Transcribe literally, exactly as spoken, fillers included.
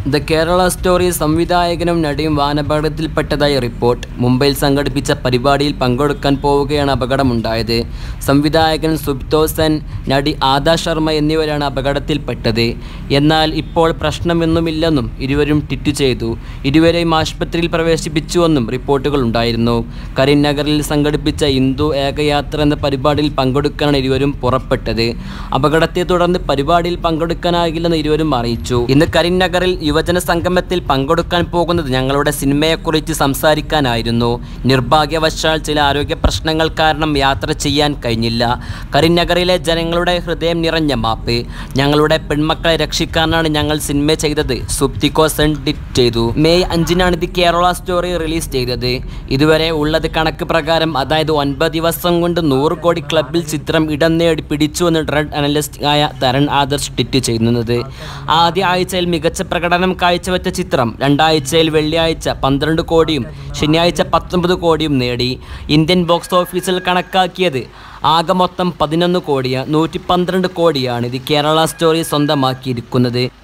The Kerala story സംവിധായകനും നടിയും വാഹനാപകടത്തിൽപ്പെട്ടതായി report. മുംബൈയിൽ സംഘടിപ്പിച്ച പരിപാടിയിൽ പങ്കെടുക്കാൻ പോവുകയാണ് അപകടമുണ്ടായത്. സംവിധായകൻ സുബ്തോസൻ, നടി ആദാ ശർമ്മ എന്നിവരാണ് അപകടത്തിൽപ്പെട്ടത്. എന്നാൽ ഇപ്പോൾ പ്രശ്നമൊന്നുമില്ലെന്നും ഇരുവരും ട്വീറ്റ് ചെയ്തു. ഇരുവരെയും ആശുപത്രിയിൽ പ്രവേശിപ്പിച്ചുവെന്നും റിപ്പോർട്ടുകൾ ഉണ്ടായിരുന്നു. കരിനഗറിൽ സംഘടിപ്പിച്ച ഹിന്ദു ഏകയാത്ര എന്ന പരിപാടിയിൽ പങ്കെടുക്കാനാണ് ഇരുവരും പുറപ്പെട്ടത്. അപകടത്തെ തുടർന്ന് പരിപാടിയിൽ പങ്കെടുക്കാനാകില്ലെന്ന് ഇരുവരും അറിയിച്ചു. ഇന്ന് കരിനഗറിൽ യുവജന സംഗമത്തിൽ പങ്കെടുക്കാൻ പോകുന്നത് ഞങ്ങളുടെ സിനിമയെക്കുറിച്ച് സംസാരിക്കാനായിരുന്നു. നിർഭാഗ്യവശാൽ ചില ആരോഗ്യ പ്രശ്നങ്ങൾ കാരണം യാത്ര ചെയ്യാൻ കഴിഞ്ഞില്ല. കരിനഗറിലെ ജനങ്ങളുടെ ഹൃദയം നിറഞ്ഞ മാപ്പ്. ഞങ്ങളുടെ പെൺമക്കളെ രക്ഷിക്കാനാണ് ഞങ്ങൾ സിനിമ ചെയ്തത്, സുബ്തിക്കോസൺ ട്വീറ്റ് ചെയ്തു. മെയ് അഞ്ചിനാണ് ദി കേരള സ്റ്റോറി റിലീസ് ചെയ്തത്. ഇതുവരെ ഉള്ളത് കണക്ക് പ്രകാരം അതായത് ഒൻപത് ദിവസം കൊണ്ട് നൂറ് കോടി ക്ലബിൽ ചിത്രം ഇടം നേടി പിടിച്ചുവെന്ന് ഡ്രഗ് അനലിസ്റ്റ് ആയ തരൺ ആദർശ് ട്വീറ്റ് ചെയ്യുന്നത്. ആദ്യ ആഴ്ചയിൽ മികച്ച പ്രകടനം കാഴ്ചവെച്ച ചിത്രം രണ്ടാഴ്ചയിൽ വെള്ളിയാഴ്ച പന്ത്രണ്ട് കോടിയും ശനിയാഴ്ച പത്തൊമ്പത് കോടിയും നേടി. ഇന്ത്യൻ ബോക്സ് ഓഫീസിൽ കണക്കാക്കിയത് ആകെ മൊത്തം പതിനൊന്ന് കോടിയാണ് നൂറ്റി പന്ത്രണ്ട് കോടിയാണ് ദി കേരള സ്റ്റോറി സ്വന്തമാക്കിയിരിക്കുന്നത്.